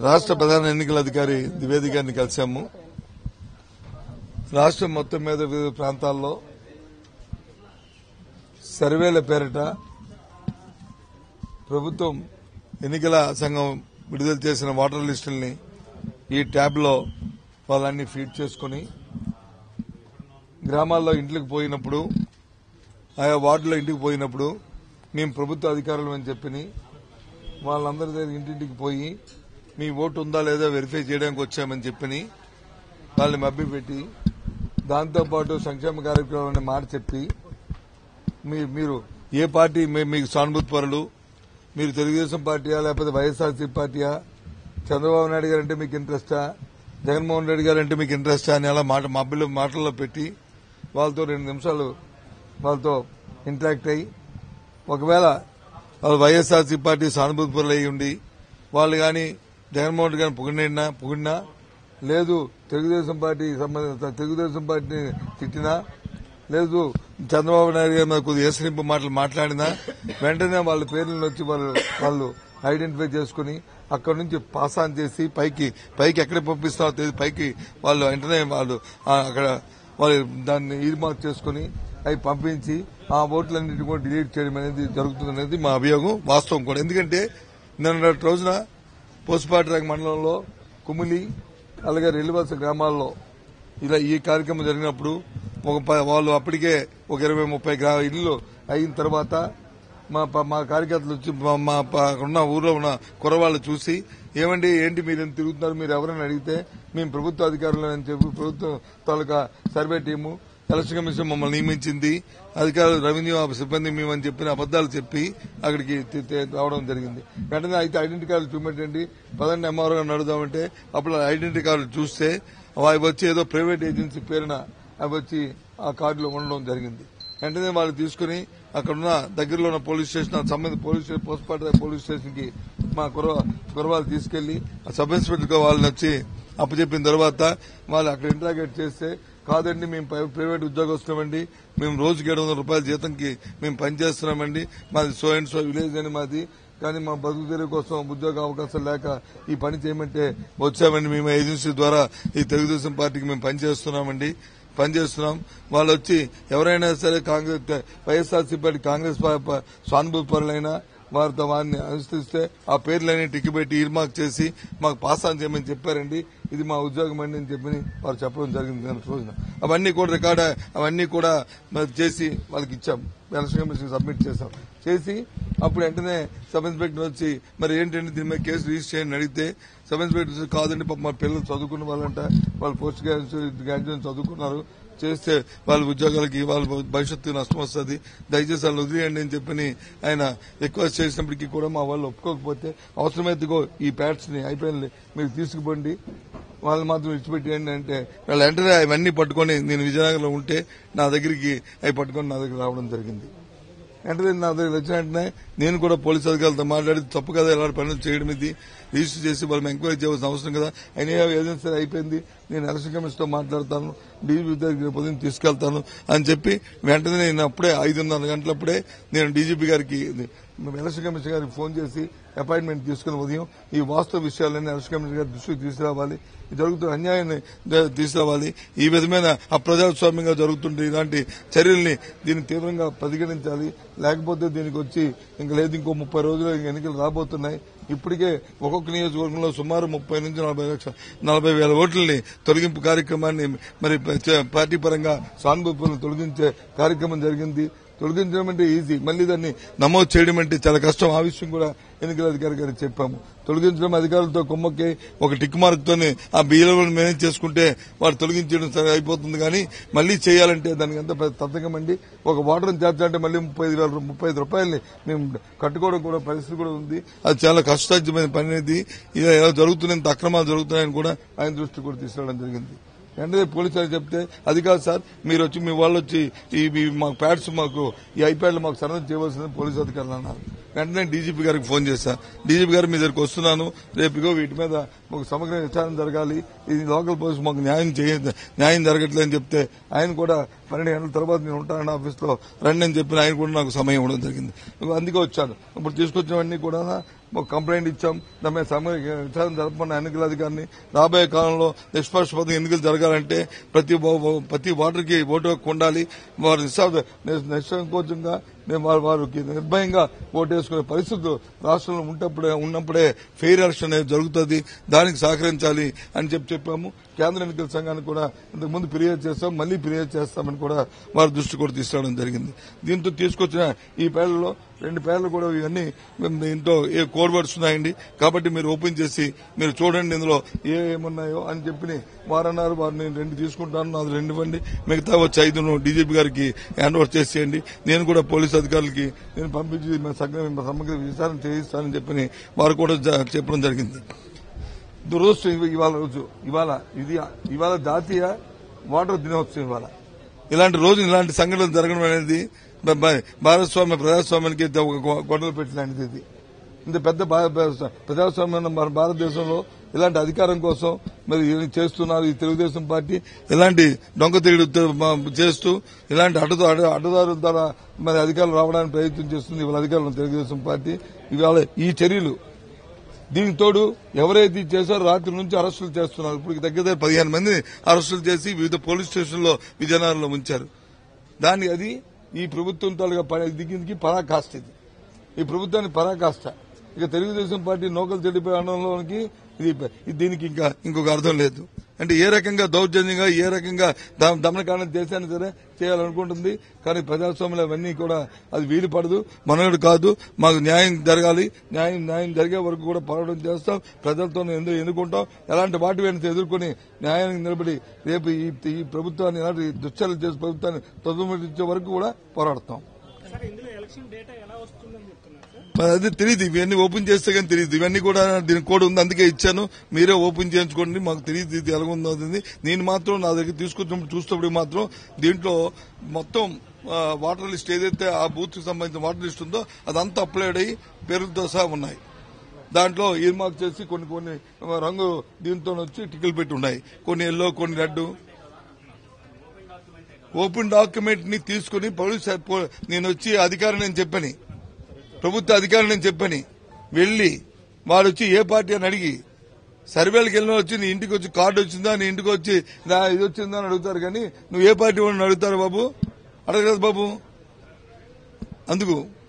రాష్ట్ర ప్రధాన ఎన్నికల అధికారి ద్వివేది గారిని కలిశాము. రాష్ట్రం మొత్తం మీద వివిధ ప్రాంతాల్లో సర్వేల పేరిట ప్రభుత్వం ఎన్నికల సంఘం విడుదల చేసిన ఓటర్ లిస్టుల్ని ఈ ట్యాబ్లో వాళ్ళన్ని ఫీడ్ చేసుకుని గ్రామాల్లో ఇంట్లోకి పోయినప్పుడు, ఆయా వార్డులో ఇంటికి పోయినప్పుడు మేము ప్రభుత్వ అధికారులు అని చెప్పి వాళ్ళందరి దగ్గర ఇంటింటికి పోయి మీ ఓటు ఉందా లేదా వెరిఫై చేయడానికి వచ్చామని చెప్పి వాళ్ళని మభ్యపెట్టి దాంతోపాటు సంక్షేమ కార్యక్రమాన్ని మాట చెప్పి మీరు ఏ పార్టీ మీకు సానుభూతి పరులు, మీరు తెలుగుదేశం పార్టీయా లేకపోతే వైఎస్ఆర్సీ పార్టీయా, చంద్రబాబు నాయుడు గారు అంటే మీకు ఇంట్రెస్టా, జగన్మోహన్ రెడ్డి గారు అంటే మీకు ఇంట్రెస్టా అని అలా మాటల్లో పెట్టి వాళ్ళతో 2 నిమిషాలు వాళ్ళతో ఇంటరాక్ట్ అయ్యి ఒకవేళ వాళ్ళు వైఎస్ఆర్సీ పార్టీ సానుభూతి పరులు అయి ఉండి వాళ్ళు కానీ జగన్మోహన్ రెడ్డి గారిని పొగిడినా లేదు తెలుగుదేశం పార్టీని తిట్టినా లేదు చంద్రబాబు నాయుడు గారి మీద కొద్దిగా ఏసరింపు మాటలు మాట్లాడినా వెంటనే వాళ్ళ పేర్లను వచ్చి వాళ్ళు ఐడెంటిఫై చేసుకుని అక్కడి నుంచి పాస్ ఆన్ చేసి పైకి ఎక్కడికి పంపిస్తారో తెలియదు పైకి వాళ్ళు వెంటనే అక్కడ వాళ్ళు దాన్ని ఈర్మార్క్ చేసుకుని అవి పంపించి ఆ ఓట్లన్నింటినీ కూడా డిలీట్ చేయడం అనేది జరుగుతుందనేది మా అభియోగం, వాస్తవం కూడా. ఎందుకంటే నిన్నటి రోజున పోసుపాటిరాగ మండలంలో కుమిలి అలాగే రెల్లివలస గ్రామాల్లో ఇలా ఈ కార్యక్రమం జరిగినప్పుడు వాళ్ళు అప్పటికే ఒక 20-30 ఇళ్లు అయిన తర్వాత మా కార్యకర్తలు వచ్చి ఉన్న ఊర్లో ఉన్న కుర్రవాళ్లు చూసి ఏంటి మీరు తిరుగుతున్నారు, మీరు ఎవరైనా అడిగితే మేము ప్రభుత్వ అధికారులు అని చెప్పి ప్రభుత్వం తాలూకా సర్వే టీము ఎలక్షన్ కమిషన్ మమ్మల్ని నియమించింది, అధికారులు రెవెన్యూ సిబ్బంది మేమని చెప్పిన అబద్దాలు చెప్పి అక్కడికి రావడం జరిగింది. వెంటనే అయితే ఐడెంటిటీ కార్డులు చూపెట్టండి, పదండి ఎంఆర్ఓ గారిని అడుగుదామంటే అప్పుడు ఐడెంటిటీ కార్డులు చూస్తే అవి వచ్చి ఏదో ప్రైవేట్ ఏజెన్సీ పేరున అవి వచ్చి ఆ కార్డులో ఉండడం జరిగింది. వెంటనే వాళ్ళు తీసుకుని అక్కడున్న దగ్గరలో ఉన్న పోలీస్ స్టేషన్ సంబంధిత పోస్ట్మార్టం పోలీస్ స్టేషన్ కి మా కుర్రవాళ్ళు తీసుకెళ్లి సబ్ ఇన్స్పెక్టర్ వాళ్ళని వచ్చి అప్పచెప్పిన తర్వాత వాళ్ళు అక్కడ ఇంటరాగేట్ చేస్తే కాదండి మేము ప్రైవేట్ ఉద్యోగస్తులమండి, మేము రోజుకి 700 రూపాయల జీతంకి మేము పనిచేస్తున్నామండి, మాది సో అండ్ సో విలేజ్ అని మాది, కానీ మా బతుకు తెరువు కోసం ఉద్యోగ అవకాశం లేక ఈ పని చేయమంటే వచ్చామండి, మేము ఏజెన్సీ ద్వారా ఈ తెలుగుదేశం పార్టీకి మేము పనిచేస్తున్నాం. వాళ్ళు వచ్చి ఎవరైనా సరే వైఎస్ఆర్సీ పార్టీ కాంగ్రెస్ సానుభూతి పరులైనా వారిని అనుసరిస్తే ఆ పేర్లన్నీ టిక్కి పెట్టి ఈర్మార్క్ చేసి మాకు పాస్ ఆన్ చేయమని చెప్పారండి, ఇది మా ఉద్యోగం అండి అని చెప్పి వారు చెప్పడం జరిగింది రోజున. అవన్నీ కూడా రికార్డ్ అవన్నీ కూడా చేసి వాళ్ళకి ఇచ్చాం, ఎలక్షన్ కమిషన్ సబ్మిట్ చేసి అప్పుడు వెంటనే సబ్ ఇన్స్పెక్టర్ వచ్చి మరి ఏంటంటే దీని మీద కేసు రిజిస్టర్ చేయని అడిగితే సబ్ ఇన్స్పెక్టర్ కాదండి పాప మా పిల్లలు చదువుకున్న వాళ్ళంట, వాళ్ళు పోస్ట్ గ్రాడ్యుయేషన్ చదువుకున్నారు, చేస్తే వాళ్ళ ఉద్యోగాలకి వాళ్ళ భవిష్యత్తు నష్టం వస్తుంది, దయచేసి వాళ్ళు వదిలేయండి అని చెప్పి ఆయన రిక్వెస్ట్ చేసినప్పటికీ కూడా మా వాళ్ళు ఒప్పుకోకపోతే అవసరమైతే ఈ ప్యాడ్స్ ని అయిపోయింది మీరు తీసుకుపోండి, వాళ్ళు మాత్రం విడిచిపెట్టేయండి అంటే వాళ్ళు వెంటనే అవన్నీ పట్టుకుని నేను విజయనగరంలో ఉంటే నా దగ్గరికి అవి పట్టుకుని నా దగ్గర రావడం జరిగింది. వెంటనే నా దగ్గర వచ్చిన వెంటనే నేను కూడా పోలీసు అధికారులతో మాట్లాడి తప్పు కదా ఇలాంటి పనులు చేయడం, ఇది రిజిస్టర్ చేసి వాళ్ళని ఎంక్వైరీ చేయవలసిన అవసరం కదా, అయినా ఏదైనా సరే అయిపోయింది, నేను ఎలక్షన్ కమిషన్ తో మాట్లాడతాను, డీజీపీ దగ్గర పొద్దున్న తీసుకెళ్తాను అని చెప్పి వెంటనే నేను అప్పుడే 5:30 గంటలప్పుడే నేను డీజీపీ గారికి ఎలక్షన్ కమిషన్ గారికి ఫోన్ చేసి అపాయింట్మెంట్ తీసుకుని ఉదయం ఈ వాస్తవ విషయాలన్నీ ఎలక్షన్ కమిషన్ గారి దృష్టికి తీసుకురావాలి, జరుగుతున్న అన్యాయాన్ని తీసుకురావాలి, ఈ విధమైన అప్రజాస్వామ్యంగా జరుగుతుంటే ఇలాంటి చర్యల్ని దీన్ని తీవ్రంగా పరిగణించాలి, లేకపోతే దీనికి వచ్చి ఇంకా లేదు ఇంకో 30 రోజులు ఎన్నికలు రాబోతున్నాయి, ఇప్పటికే ఒక్కొక్క నియోజకవర్గంలో సుమారు 30 నుంచి 40,000 ఓట్లని తొలగింపు కార్యక్రమాన్ని మరి పార్టీ పరంగా సానుభూతులను తొలగించే కార్యక్రమం జరిగింది. తొలగించడం అంటే ఈజీ, మళ్లీ దాన్ని నమోదు చేయడం అంటే చాలా కష్టం. ఆ విషయం కూడా ఎన్నికల అధికారి గారికి చెప్పాము. తొలగించడం అధికారులతో కుమ్మక్కి ఒక టిక్ మార్క్ తోనే ఆ బియ్యలను మేనేజ్ చేసుకుంటే వాడు తొలగించడం అయిపోతుంది, కానీ మళ్లీ చేయాలంటే దానికి ఎంత తతంగమండి. ఒక వాటర్ని చేర్చాలంటే మళ్లీ 35 రూపాయలని మేము కట్టుకోవడం కూడా పరిస్థితి కూడా ఉంది. అది చాలా కష్టసాధ్యమైన పని అనేది. ఇలా జరుగుతున్నంత అక్రమాలు జరుగుతున్నాయని కూడా ఆయన దృష్టి కూడా తీసుకురావడం జరిగింది. వెంటనే పోలీసులు చెప్తే అది కాదు సార్, మీరు వచ్చి మీ వాళ్ళు వచ్చి మాకు ప్యాడ్స్ మాకు ఈ ఐప్యాడ్లు మాకు సరెండర్ చేయవలసిందని పోలీసు అధికారులు అన్నారు. వెంటనే డీజీపీ గారికి ఫోన్ చేశా, డీజీపీ గారు మీ దగ్గరికి వస్తున్నాను, రేపుగో వీటి మీద ఒక సమగ్ర విచారణ జరగాలి, ఇది లోకల్ పోలీసు మాకు న్యాయం జరగట్లేదని చెప్తే ఆయన కూడా 12 గంటల తర్వాత నేను ఉంటానని ఆఫీస్ లో రండి అని చెప్పిన ఆయన కూడా నాకు సమయం ఇవ్వడం జరిగింది. అందుకే వచ్చాను. ఇప్పుడు తీసుకొచ్చినవన్నీ కూడా కంప్లైంట్ ఇచ్చాం. దాని మీద సమగ్ర విచారణ జరపమన్న ఎన్నికల అధికారిని. రాబోయే కాలంలో నిష్పక్షపాతంగా ఎన్నికలు జరగాలంటే ప్రతి ఓటర్కి ఓటు హక్కు ఉండాలి. వారు నిస్సంకోచంగా మేము వారికి నిర్భయంగా ఓటేసుకునే పరిస్థితులు రాష్ట్రంలో ఉన్నప్పుడే ఫెయిర్ ఎలక్షన్ అనేది జరుగుతుంది. దానికి సహకరించాలి అని చెప్పాము. కేంద్ర ఎన్నికల సంఘానికి కూడా ఇంతకుముందు ఫిర్యాదు చేస్తాం, మళ్లీ ఫిర్యాదు చేస్తామని కూడా వారి దృష్టి కూడా తీసుకురావడం జరిగింది. దీంతో తీసుకొచ్చిన ఈ పేర్లలో 2 పేర్లు కూడా ఇవన్నీ దీంట్లో కోడ్ వర్డ్స్ ఉన్నాయండి. కాబట్టి మీరు ఓపెన్ చేసి మీరు చూడండి ఇందులో ఏమున్నాయో అని చెప్పి వారన్నారు. వారిని 2 తీసుకుంటాను, నాది 2 ఇవ్వండి, మిగతా వచ్చి 5 డీజీపీ గారికి హ్యాండ్ ఓవర్ చేసేయండి. నేను కూడా పోలీసు అధికారులకి నేను పంపించి సమగ్ర విచారణ చేయిస్తానని చెప్పి వారు కూడా చెప్పడం జరిగింది. దురదృష్టం ఇవాళ జాతీయ ఓటర్ దినోత్సవం. ఇలాంటి రోజు ఇలాంటి సంఘటనలు జరగడం అనేది ప్రజాస్వామ్యానికి గొడవలు పెట్టినది. ఇది ఇంత పెద్ద ప్రజాస్వామ్యం మన భారతదేశంలో ఇలాంటి అధికారం కోసం మరి చేస్తున్నారు. ఈ తెలుగుదేశం పార్టీ ఇలాంటి దొంగ తిరుగుడు చేస్తూ ఇలాంటి అడ్డదారుల ద్వారా మరి అధికారులు రావడానికి ప్రయత్నం చేస్తుంది ఇవాళ అధికారులు తెలుగుదేశం పార్టీ. ఇవాళ ఈ చర్యలు దీనికి తోడు ఎవరైతే చేశారో రాత్రి నుంచి అరెస్టులు చేస్తున్నారు. ఇప్పుడు దగ్గర 15 మంది అరెస్టులు చేసి వివిధ పోలీస్ స్టేషన్లో విజయనగరంలో ఉంచారు. అది ఈ ప్రభుత్వం తాలూకా దిగిందికి పరాకాష్ట. ఈ ప్రభుత్వానికి పరాకాష్ట. ఇక తెలుగుదేశం పార్టీ నోకలు చెడిపోయే అనడంలోనికి దీనికి ఇంకొక అర్థం లేదు. అంటే ఏ రకంగా దౌర్జన్యంగా ఏ రకంగా దమనకాండం దేశాన్ని సరే చేయాలనుకుంటుంది. కానీ ప్రజాస్వామ్యంలో అవన్నీ కూడా అది వీలు పడదు, మనోడు కాదు. మాకు న్యాయం జరగాలి. న్యాయం జరిగే వరకు కూడా పోరాటం చేస్తాం. ప్రజలతో ఎన్నుకుంటాం. ఎలాంటి వాటి వెంట ఎదుర్కొని న్యాయానికి నిలబడి రేపు ఈ ప్రభుత్వాన్ని ఎలాంటి దుశ్చర్యలు చేసే ప్రభుత్వాన్ని తొలగించే వరకు కూడా పోరాడతాం. అది తెలియదు. ఇవన్నీ ఓపెన్ చేస్తే కానీ తెలియదు. ఇవన్నీ కూడా దీనికి కూడా ఉంది, అందుకే ఇచ్చాను. మీరే ఓపెన్ చేయించుకోండి. మాకు తెలియదు ఇది ఎలాగుందో. నేను మాత్రం నా దగ్గర తీసుకొచ్చినప్పుడు చూసినప్పుడు మాత్రం దీంట్లో మొత్తం వాటర్ లిస్ట్ ఏదైతే ఆ బూత్ కి సంబంధించిన వాటర్ లిస్ట్ ఉందో అదంతా అప్లైడ్ అయ్యి పేరుతో సహా ఉన్నాయి. దాంట్లో ఈర్మార్క్ చేసి కొన్ని రంగు దీంతో వచ్చి టికెట్లు పెట్టి ఉన్నాయి. కొన్ని ఎల్లో, కొన్ని రెడ్. ఓపెన్ డాక్యుమెంట్ ని తీసుకుని నేను వచ్చి అధికారి నేను చెప్పని, ప్రభుత్వ అధికారి నేను చెప్పని వెళ్లి వాడు వచ్చి ఏ పార్టీ అని అడిగి సర్వేలకు వెళ్ళిన వచ్చి నీ ఇంటికి వచ్చి కార్డు వచ్చిందా, నీ ఇంటికి వచ్చి ఇది వచ్చిందా అని అడుగుతారు. కానీ నువ్వు ఏ పార్టీ వాడిని అడుగుతారు బాబు? అడగలేదు బాబు. అందుకు